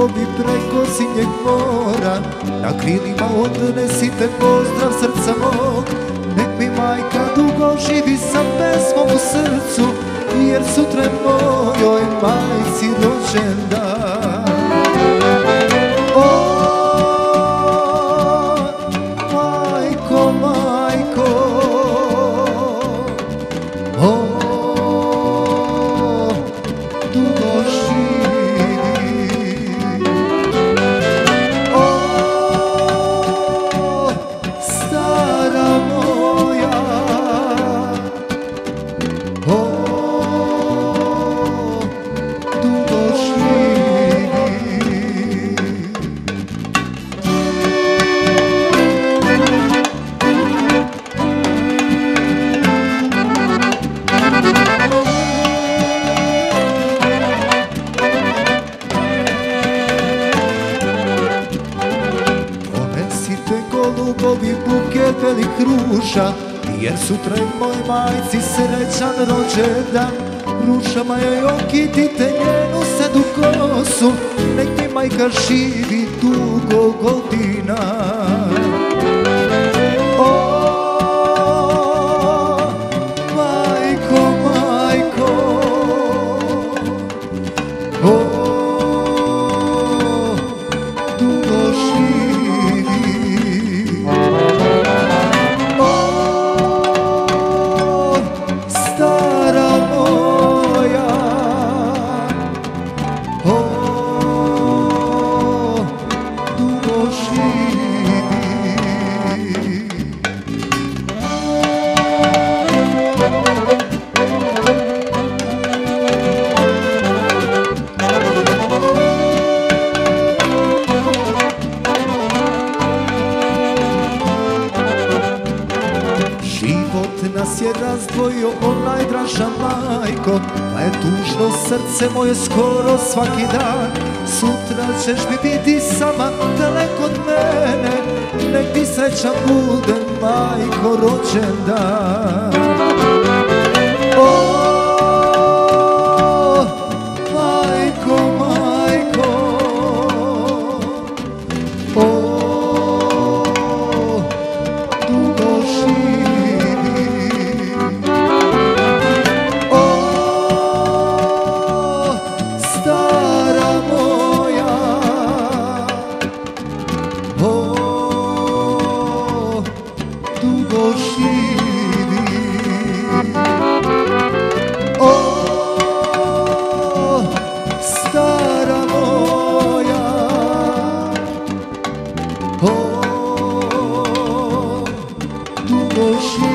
ljubavi preko sinjeg mora. Na krilima odnesite pozdrav srca mog. Nek mi majka dugo živi sa pesmom u srcu, jer sutra je mojoj majci rođendan. O, majko, majko, o, dugo živi. O, stara moja, o, dugo živi. Donesite golubovi buket velik ruža, jer sutra je moj majci srećan rođendan. Ružama joj okitite njenu sedu kosu, nek mi majka živi dugo godina. O, majko, majko, o, dugo živi. O, stara moja, o, dugo živi. Život nas je razdvojio, o najdraža majko, pa je tužno srce moje skoro svaki dan. Sutra ćeš mi biti sama daleko od mene, nek ti srećan bude majko rođendan. O, majko, majko, o, dugo živi. O, stara moja, o, dugo živi. O, stara moja, o, dugo živi.